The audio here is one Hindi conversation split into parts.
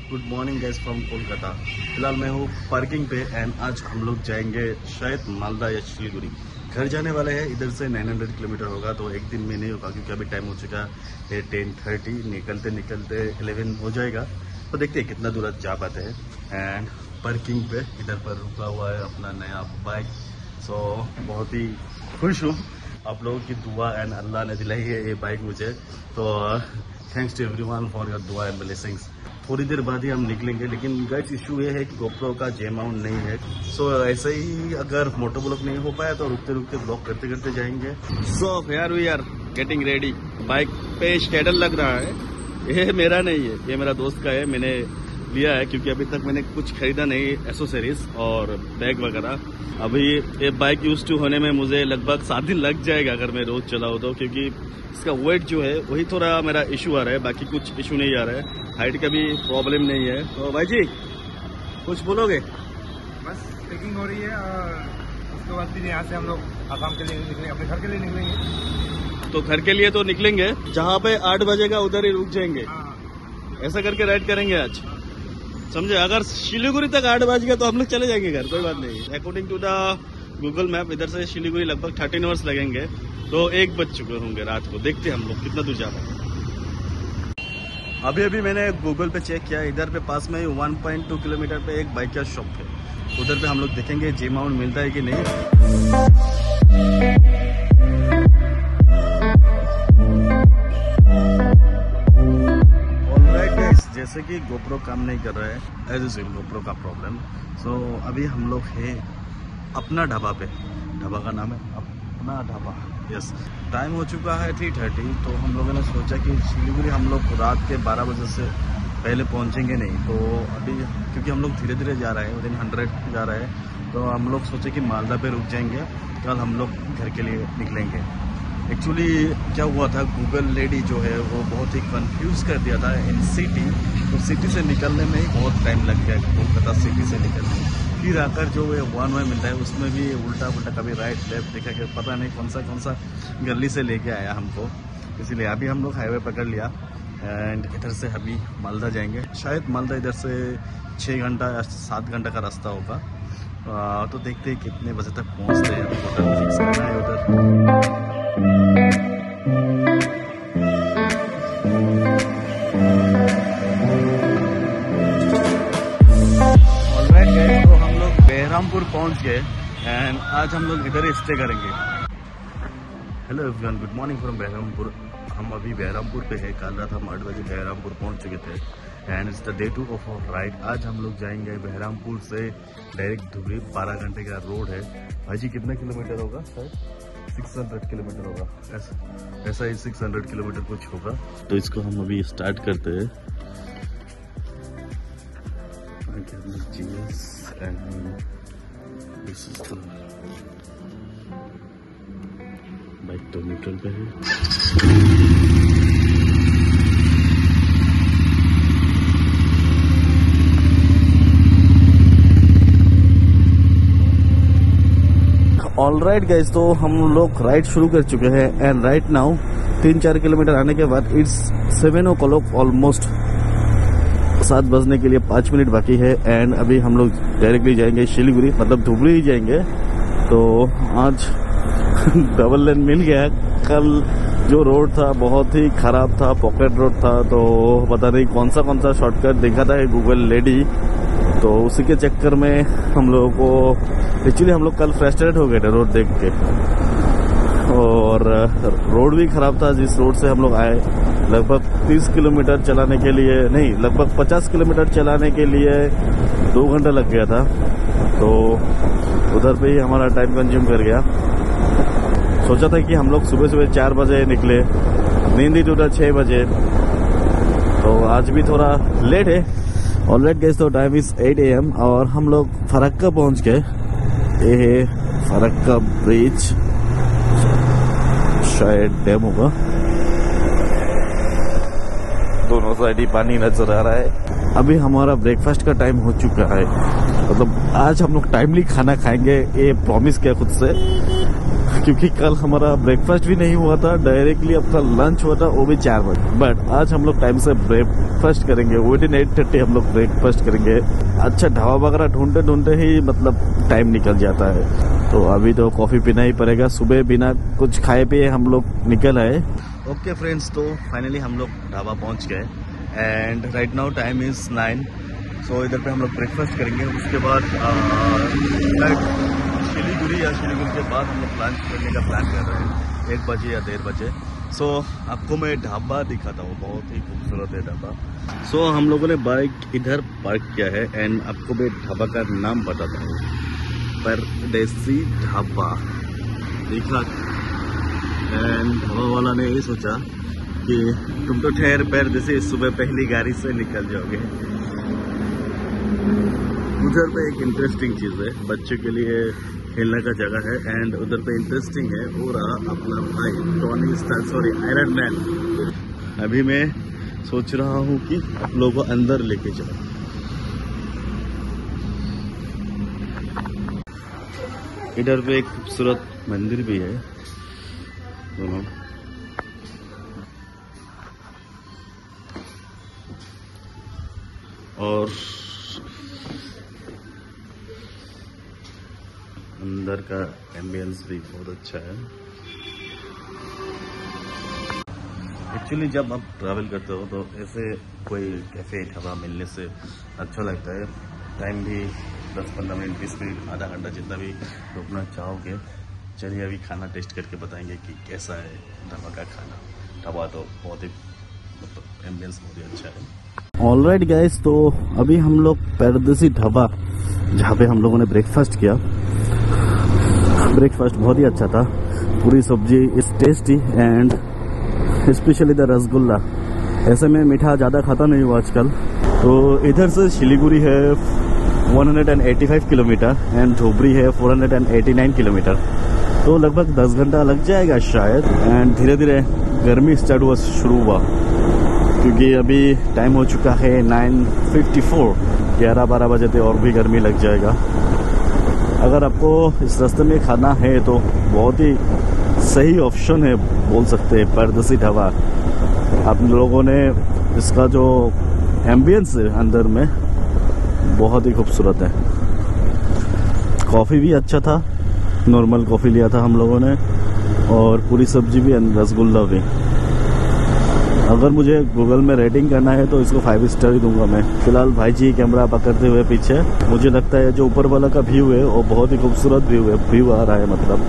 Good morning guys from Kolkata. फिलहाल मैं हूँ पार्किंग पे एंड आज हम लोग जाएंगे शायद मालदा या सिलीगुड़ी। घर जाने वाले हैं, इधर से 900 किलोमीटर होगा, तो एक दिन में नहीं होगा क्योंकि अभी टाइम हो चुका है 10:30। निकलते निकलते 11 हो जाएगा, तो देखते हैं कितना दूर जा पाते हैं। एंड पार्किंग पे इधर पर रुका हुआ है अपना नया बाइक। सो बहुत ही खुश हूँ, आप लोगों की दुआ एंड अल्लाह ने दिलाई है ये बाइक मुझे, तो thanks to everyone for your दुआ एंड ब्लेसिंग्स। थोड़ी देर बाद ही हम निकलेंगे, लेकिन गाइस इशू ये है कि गोप्रो का जे माउंट नहीं है। सो ऐसे ही अगर मोटो ब्लॉक नहीं हो पाया तो रुकते रुकते ब्लॉक करते करते जाएंगे। सो यार we are getting ready. Bike पे स्टेडल लग रहा है, ये मेरा नहीं है, ये मेरा दोस्त का है। मैंने लिया है क्योंकि अभी तक मैंने कुछ खरीदा नहीं एसेसरीज और बैग वगैरह। अभी ये बाइक यूज टू होने में मुझे लगभग 7 दिन लग जाएगा अगर मैं रोज चलाऊँ तो, क्योंकि इसका वेट जो है वही थोड़ा मेरा इशू आ रहा है, बाकी कुछ इशू नहीं आ रहा है। हाइट का भी प्रॉब्लम नहीं है। तो भाई जी कुछ बोलोगे? बस पैकिंग हो रही है और उसके बाद फिर यहाँ से हम लोग आसाम के लिए निकलेंगे, अपने घर के लिए निकलेंगे। तो घर के लिए तो निकलेंगे, जहाँ पे 8 बजेगा उधर ही रुक जाएंगे। ऐसा करके राइड करेंगे आज, समझे? अगर सिलीगुड़ी तक 8 बजेगा तो हम लोग चले जाएंगे घर, कोई बात नहीं। According to the Google map इधर से सिलीगुड़ी लगभग 13 आवर्स लगेंगे, तो 1 बज चुके होंगे रात को। देखते हैं हम लोग कितना दूर जा रहे हैं। अभी मैंने गूगल पे चेक किया, इधर पे पास में ही 1.2 किलोमीटर पे एक बाइक का शॉप है, उधर पे हम लोग देखेंगे जे माउंट मिलता है कि नहीं। ऑलराइट गाइस, जैसे कि गोप्रो काम नहीं कर रहा है, एज ए गोप्रो का प्रॉब्लम। सो अभी हम लोग है अपना ढाबा पे। ढाबा का नाम है अपना ढाबा, यस। टाइम हो चुका है 3:30, तो हम लोगों ने सोचा कि सिलीगुड़ी हम लोग रात के 12 बजे से पहले पहुंचेंगे नहीं। तो अभी क्योंकि हम लोग धीरे धीरे जा रहे हैं, विदिन 100 जा रहे हैं, तो हम लोग सोचे कि मालदा पे रुक जाएंगे, कल हम लोग घर के लिए निकलेंगे। एक्चुअली क्या हुआ था, गूगल लेडी जो है वो बहुत ही कंफ्यूज कर दिया था इन सिटी, तो सिटी से निकलने में ही बहुत टाइम लग गया, कोलकाता सिटी से निकलने। फिर आकर जो ये 1 वे मिलता है उसमें भी उल्टा पुल्टा कभी राइट लेफ्ट देखा कि पता नहीं कौन सा गली से लेके आया हमको, इसीलिए अभी हम लोग हाईवे पकड़ लिया एंड इधर से अभी मालदा जाएंगे। शायद मालदा इधर से 6 घंटा या 7 घंटा का रास्ता होगा, तो देखते हैं कितने बजे तक पहुंचते हैं। होटल फिक्स करना है उधर। बहरामपुर पहुंच गए एंड आज हम लोग इधर ही स्टे करेंगे। Hello everyone, good morning from Baharampur. हम अभी बहरामपुर पे है। कल रात हम 8 बजे बहरामपुर पहुंच चुके थे and it's the day 2 of our ride. आज हम लोग जाएंगे बहरामपुर से डायरेक्ट धुबरी। 12 घंटे का रोड है। भाई जी कितना किलोमीटर होगा? शायद 600 किलोमीटर होगा, ऐसा ही 600 किलोमीटर कुछ होगा। तो इसको हम अभी स्टार्ट करते हैं। बाइक तो न्यूट्रल पे है। ऑलराइट गाइस, तो हम लोग राइड शुरू कर चुके हैं एंड राइट नाउ 3-4 किलोमीटर आने के बाद इट्स 7 o'clock ऑलमोस्ट। 7 बजने के लिए 5 मिनट बाकी है एंड अभी हम लोग डायरेक्टली जाएंगे सिलीगुड़ी, मतलब धुबरी ही जाएंगे। तो आज डबल लेन मिल गया। कल जो रोड था बहुत ही खराब था, पॉकेट रोड था, तो पता नहीं कौन सा शॉर्टकट देखा था गूगल लेडी, तो उसी के चक्कर में हम लोगों को एक्चुअली हम लोग कल फ्रस्ट्रेट हो गए थे रोड देख के। और रोड भी खराब था जिस रोड से हम लोग आए। लगभग 30 किलोमीटर चलाने के लिए नहीं, लगभग 50 किलोमीटर चलाने के लिए 2 घंटा लग गया था, तो उधर पे ही हमारा टाइम कंज्यूम कर गया। सोचा था कि हम लोग सुबह 4 बजे निकले, नींद ही टूटा 6 बजे, तो आज भी थोड़ा लेट है। ऑलराइट गाइस, तो टाइम इज 8 AM और हम लोग फरक्का पहुंच गए। ये है फरक्का ब्रिज, शायद डैम होगा। दोनों साइड ही पानी नजर आ रहा है। अभी हमारा ब्रेकफास्ट का टाइम हो चुका है, मतलब आज हम लोग टाइमली खाना खाएंगे, ये प्रॉमिस किया खुद से। क्योंकि कल हमारा ब्रेकफास्ट भी नहीं हुआ था, डायरेक्टली अपना लंच हुआ था, वो भी 4 बजे। बट आज हम लोग टाइम से ब्रेकफास्ट करेंगे, विदिन 8:30 हम लोग ब्रेकफास्ट करेंगे। अच्छा ढाबा वगैरह ढूंढते ढूंढते ही मतलब टाइम निकल जाता है, तो अभी तो कॉफी पीना ही पड़ेगा। सुबह बिना कुछ खाए पिए हम लोग निकल आए। ओके फ्रेंड्स, तो फाइनली हम लोग ढाबा पहुंच गए and right now time is 9। So इधर पे हम लोग ब्रेकफास्ट करेंगे, उसके बाद शिलीगुड़ी के बाद हम लोग लंच करने का प्लान कर रहे हैं 1 बजे या 1:30 बजे। सो आपको मैं ढाबा दिखाता हूँ, बहुत ही खूबसूरत है ढाबा। सो हम लोगों ने बाइक इधर पार्क किया है एंड आपको मैं ढाबा का नाम बताता हूँ, परदेसी ढाबा देखा। एंड ढाबा वाला ने ये सोचा कि तुम तो ठहर परदेसी, सुबह पहली गाड़ी से निकल जाओगे। उधर पे एक इंटरेस्टिंग चीज़ है, बच्चे के लिए खेलने का जगह है एंड उधर पे इंटरेस्टिंग है वो रहा अपना भाई Tony Stark, sorry Iron Man. अभी मैं सोच रहा हूँ कि आप लोगों को अंदर लेके जाओ। इधर पे एक खूबसूरत मंदिर भी है दोनों। और अंदर का एम्बियंस भी बहुत अच्छा है। एक्चुअली जब आप ट्रैवल करते हो तो ऐसे कोई कैफे ढाबा मिलने से अच्छा लगता है। टाइम भी 10-15 मिनट 20 मिनट आधा घंटा जितना भी रुकना चाहोगे। चलिए अभी खाना टेस्ट करके बताएंगे कि कैसा है ढाबा का खाना। ढाबा तो बहुत ही मतलब एम्बियंस बहुत ही अच्छा है। ऑलराइट गाइस, तो अभी हम लोग परदेसी ढाबा जहाँ पे हम लोगों ने ब्रेकफास्ट किया। ब्रेकफास्ट बहुत ही अच्छा था, पूरी सब्जी is tasty and specially the rasgulla. ऐसे में मीठा ज़्यादा खाता नहीं हूँ आजकल। तो इधर से शिलीगुड़ी है 185 किलोमीटर एंड धुबरी है 489 किलोमीटर, तो लगभग 10 घंटा लग जाएगा शायद। एंड धीरे धीरे गर्मी स्टार्ट हुआ शुरू हुआ, क्योंकि अभी टाइम हो चुका है 9:54, 11-12 बजे थे और भी गर्मी लग जाएगा। अगर आपको इस रास्ते में खाना है तो बहुत ही सही ऑप्शन है, बोल सकते हैं परदेसी ढाबा। आप लोगों ने इसका जो एम्बियंस है अंदर में बहुत ही खूबसूरत है। कॉफ़ी भी अच्छा था, नॉर्मल कॉफ़ी लिया था हम लोगों ने, और पूरी सब्जी भी, रसगुल्ला भी। अगर मुझे गूगल में रेटिंग करना है तो इसको 5 स्टार ही दूंगा मैं। फिलहाल भाई जी कैमरा पकड़ते हुए पीछे, मुझे लगता है जो ऊपर वाला का व्यू है वो बहुत ही खूबसूरत व्यू आ रहा है मतलब।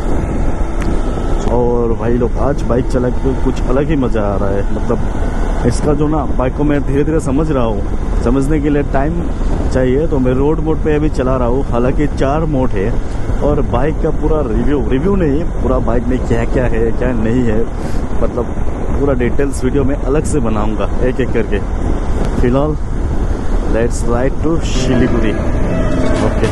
और भाई लोग आज बाइक चला के कुछ अलग ही मजा आ रहा है मतलब। इसका जो ना बाइक को मैं धीरे धीरे समझ रहा हूँ, समझने के लिए टाइम चाहिए, तो मैं रोड मोड पे अभी चला रहा हूँ। हालांकि 4 मोड है और बाइक का पूरा रिव्यू नहीं, पूरा बाइक में क्या क्या है क्या नहीं है मतलब पूरा डिटेल्स वीडियो में अलग से बनाऊंगा एक एक करके। फिलहाल let's ride to Siliguri. Okay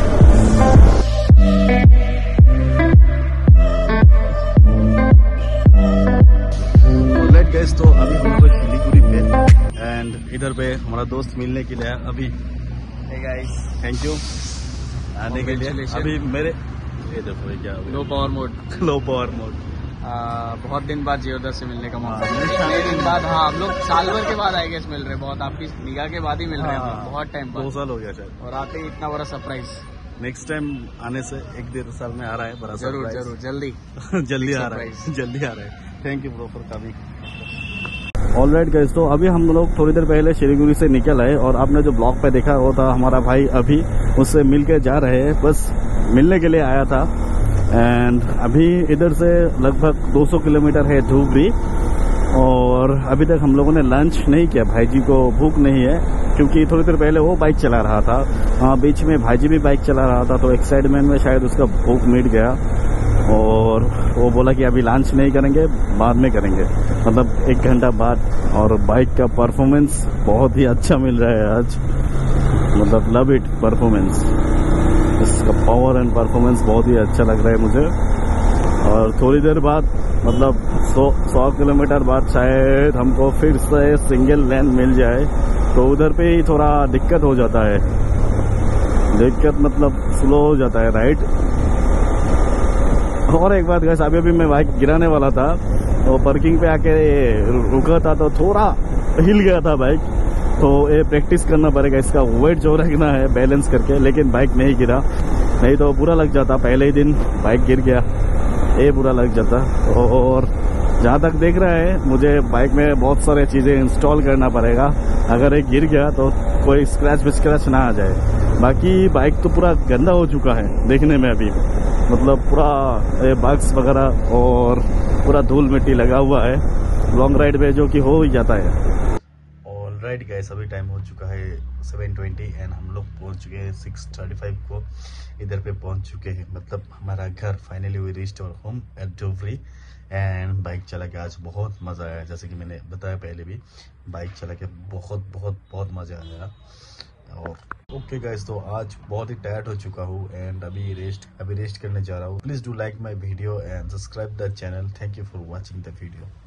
let guys, तो अभी हम लोग शिलीगुड़ी पे एंड इधर पे हमारा दोस्त मिलने के लिए है अभी। हे गाइस, थैंक यू आने के लिए। अभी मेरे ये देखो क्या लो पावर मोड बहुत दिन बाद जियोदर से मिलने का मौका मिला। 6 दिन बाद, हाँ हम लोग साल भर के बाद आएंगे मिल रहे, बहुत आपकी निगाह के बाद ही मिल रहे हैं, बहुत टाइम बाद, 2 साल हो गया शायद। और आते ही इतना बड़ा सरप्राइज। नेक्स्ट टाइम आने से 1-1.5 साल में आ रहा है बड़ा जरूर जल्दी जल्दी आ रहा है। Thank you bro for coming. Alright guys, तो अभी हम लोग थोड़ी देर पहले शिलीगुड़ी से निकल आए और आपने जो ब्लॉग पे देखा वो था हमारा भाई अभी, उससे मिल के जा रहे हैं, बस मिलने के लिए आया था। एंड अभी इधर से लगभग 200 किलोमीटर है धुबरी, और अभी तक हम लोगों ने लंच नहीं किया। भाई जी को भूख नहीं है क्योंकि थोड़ी देर पहले वो बाइक चला रहा था, हाँ बीच में भाई जी भी बाइक चला रहा था, तो एक्साइटमेंट में शायद उसका भूख मिट गया और वो बोला कि अभी लंच नहीं करेंगे, बाद में करेंगे, मतलब 1 घंटा बाद। और बाइक का परफॉर्मेंस बहुत ही अच्छा मिल रहा है आज, मतलब लव इट परफॉर्मेंस। इसका पावर एंड परफॉर्मेंस बहुत ही अच्छा लग रहा है मुझे। और थोड़ी देर बाद मतलब 100 किलोमीटर बाद शायद हमको फिर से सिंगल लेन मिल जाए, तो उधर पे ही थोड़ा दिक्कत हो जाता है, दिक्कत मतलब स्लो हो जाता है राइट। और एक बात गाइस, अभी मैं बाइक गिराने वाला था तो पार्किंग पे आके रुका था तो थोड़ा हिल गया था बाइक। तो ये प्रैक्टिस करना पड़ेगा, इसका वेट जो रखना है बैलेंस करके। लेकिन बाइक नहीं गिरा, नहीं तो बुरा लग जाता। पहले ही दिन बाइक गिर गया, ये बुरा लग जाता। और जहाँ तक देख रहा है, मुझे बाइक में बहुत सारे चीज़ें इंस्टॉल करना पड़ेगा। अगर ये गिर गया तो कोई स्क्रैच विस्क्रैच ना आ जाए। बाकी बाइक तो पूरा गंदा हो चुका है देखने में अभी, मतलब पूरा बग्स वगैरह और पूरा धूल मिट्टी लगा हुआ है लॉन्ग राइड पे, जो कि हो ही जाता है। ऑलराइट गाइस, अभी टाइम हो चुका है 7:20 एंड हम लोग पहुंच चुके हैं 6:35 को इधर पे पहुंच चुके हैं। मतलब हमारा घर finally we reached our home at डोवरी। एंड बाइक चला के आज बहुत मज़ा आया, जैसे कि मैंने बताया पहले भी, बाइक चला के बहुत मज़ा आया। और ओके गाइस, तो आज बहुत ही टायर्ड हो चुका हूँ एंड अभी रेस्ट करने जा रहा हूँ। Please do like my video and subscribe the channel. Thank you for watching the video.